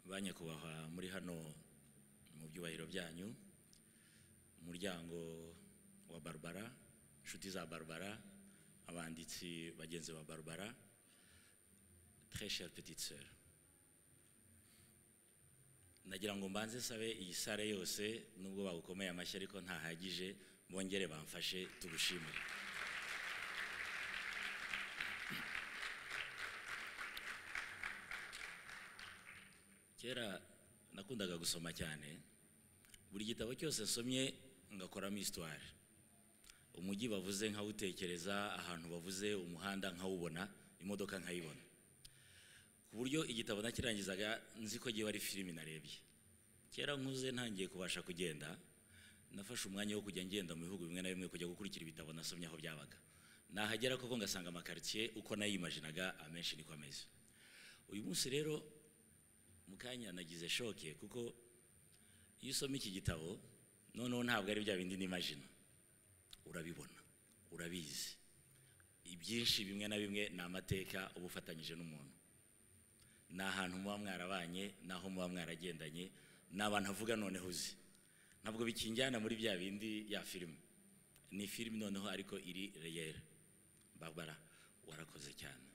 banyakubahwa muri hano mu byubahiro byanyu, umuryango wa Barbara, inshuti za Barbara, abanditsi bagenzi ba Barbara, très chère petite sœur, nagira ngo mbanze sabe iyi sare yose nubwo bagukomeye amashyi ariko ntahagije, bongere bamfashe tugushimire. Kera nakundaga gusoma cyane, buri gitabo cyose nsomye ngakoramo histoire. Umujyi bavuze nkawutekereza, ahantu bavuze umuhanda nkawubona, imodoka nkayibona, ku buryo igitabo nakirangizaga nzi ko giye ari filimi narebye. Kera nkuze ntangiye kubasha kugenda, nafashe umwanya wo kujya ngenda mu bihugu bimwe na bimwe kujya gukurikira ibitabo nasomye aho byabaga. Nahagera koko ngasanga amakartier uko nayimaginaga amenshi niko ameze. Uyu munsi rero mukanya nagize shoke kuko iyo usoma iki gitabo noneho ntabwo ari bya bindi n'imagine, urabibona, urabizi ibyinshi bimwe na bimwe ni amateka ubufatanyije n'umuntu, ni ahantu muba mwarabanye, naho muba mwaragendanye, ni abantu avuga noneho uzi, ntabwo bikinjyana muri bya bindi ya filime. Ni filime noneho ariko iri reyere. Barbara, warakoze cyane.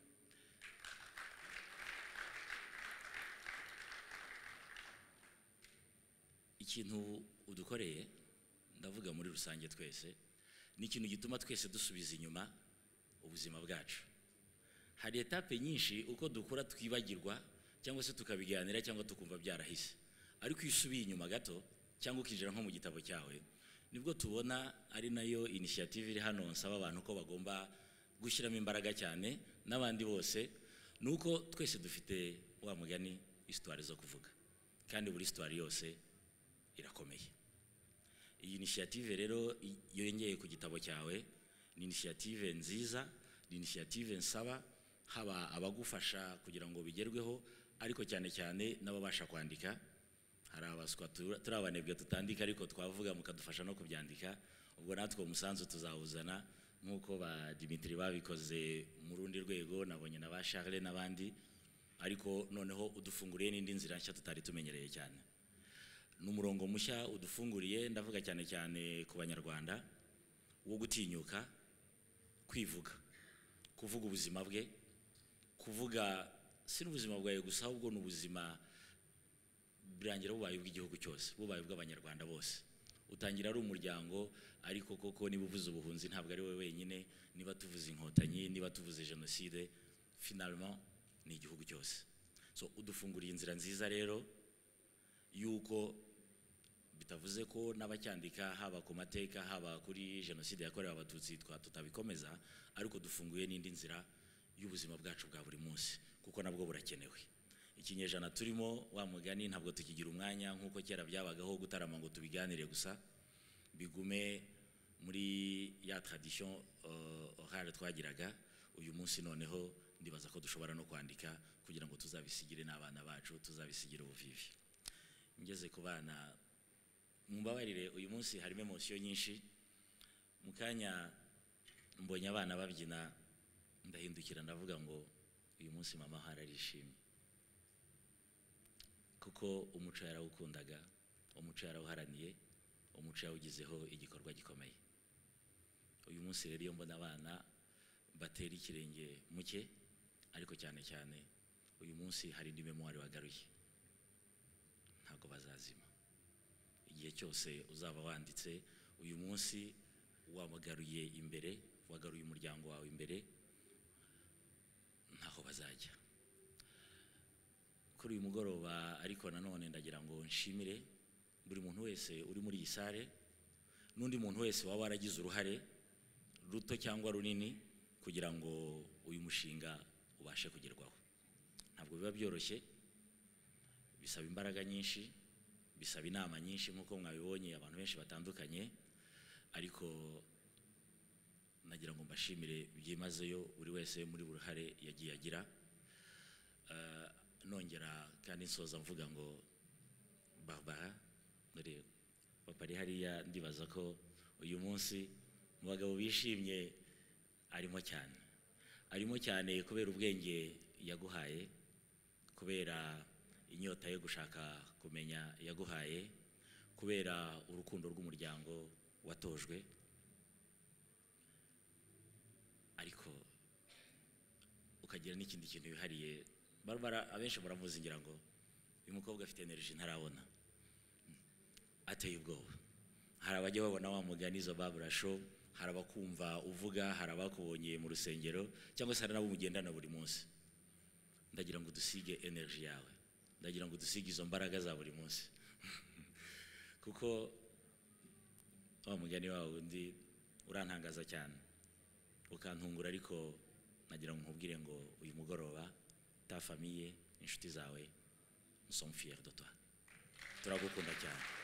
Ikintu udukoreye, ndavuga muri rusange twese, ni ikintu gituma twese dusubiza inyuma ubuzima bwacu. Hari etape nyinshi uko dukura twibagirwa cyangwa se tukabiganira cyangwa tukumva byarahise, ariko iyo usubiye inyuma gato cyangwa ukinjira nko mu gitabo cyawe, nibwo tubona ari nayo initiative iri hano. Nsaba abantu ko bagomba gushyiramo imbaraga cyane n'abandi bose, nuko twese dufite wa mugani histoire zo kuvuga, kandi buri histoire yose irakomeye. Iyi initiative rero yongeye ku gitabo cyawe ni initiative nziza, ni initiative nsaba haba abagufasha kugira ngo bigerweho, ariko cyane cyane n'ababasha kwandika. Hari abaswa turi abanebwe tutandika ariko twavuga mukadufasha no kubyandika, ubwo natwe umusanzu tuzawuzana nk'uko ba Dimitri babikoze mu rundi rwego, nabonye na ba Charles n'abandi, ariko noneho udufunguriye n'indi nzira nshya tutari tumenyereye cyane. N'umurongo mushya udufunguriye, ndavuga cyane cyane ku banyarwanda, wo gutinyuka kwivuga, kuvuga ubuzima bwe, kuvuga si n'ubuzima bwawe gusa ahubwo n'ubuzima birangira bubaye ubw'igihugu cyose, bubaye ubw'abanyarwanda bose. Utangira ari umuryango, ariko koko niba uvuze ubuhunzi ntabwo ari we wenyine, niba tuvuze inkotanyi, niba tuvuze jenoside, finalement ni igihugu cyose. So udufunguriye inzira nziza rero yuko bitavuze ko n'abacyandika haba ku mateka haba kuri jenoside yakorewe abatutsi tutabikomeza, ariko dufunguye n'indi nzira y'ubuzima bwacu bwa buri munsi, kuko nabwo burakenewe. Ikinyejana turimo, wa mugani, ntabwo tukigira umwanya nk'uko kera byabagaho gutarama ngo tubiganire gusa, bigume muri ya tradition orale twagiraga. Uyu munsi noneho ndibaza ko dushobora no kwandika kugira ngo tuzabisigire n'abana bacu, tuzabisigire ubuvivi. Ngeze ku bana, mumbabarire, uyu munsi harimo emotion nyinshi. Mukanya mbonye abana babyina, ndahindukira ndavuga ngo uyu munsi mama hararishimye, kuko umuco yarawukundaga, umuco yarawuharaniye, umuco yawugizeho igikorwa gikomeye. Uyu munsi rero iyo mbona abana batera ikirenge muke, ariko cyane cyane uyu munsi hari indi memoire wagaruye, ntabwo bazazima. Igihe cyose uzaba wanditse, uyu munsi wabagaruye imbere, wagaruye umuryango wawe imbere, ntaho bazajya. Kuri uyu mugoroba ariko nanone ndagira ngo nshimire buri muntu wese uri muri iyi sare, n'undi muntu wese waba waragize uruhare ruto cyangwa runini kugira ngo uyu mushinga ubashe kugerwaho. Ntabwo biba byoroshye, bisaba imbaraga nyinshi, bisaba inama nyinshi nk'uko mwabibonye abantu benshi batandukanye, ariko nagira ngo mbashimire byimazeyo buri wese muri buri ruhare yagiye agira. Nongera kandi nsoza mvuga ngo Barbara, dore papa ari hariya, ndibaza ko uyu munsi mu bagabo bishimye arimo cyane kubera ubwenge yaguhaye, kubera inyota yo gushaka kumenya yaguhaye kubera urukundo rw'umuryango watojwe, ariko ukagira n'ikindi kintu wihariye. Abenshi muramuzi ngira ngo uyu mukobwa afite energy ntarabona, ateye ubwoba. Hari abajya babona wa mugani izo Babura show, hari abakumva uvuga, hari abakubonye mu rusengero cyangwa se hari nabo mugendana buri munsi. Ndagira ngo dusige energy yawe, ndagira ngo dusige izo mbaraga za buri munsi kuko wa mugani wawe undi urantangaza cyane ukantungura, ariko nagira ngo nkubwire ngo uyu mugoroba ta famille, inshuti zawe, nous sommes fiers de toi, turagukunda cyane.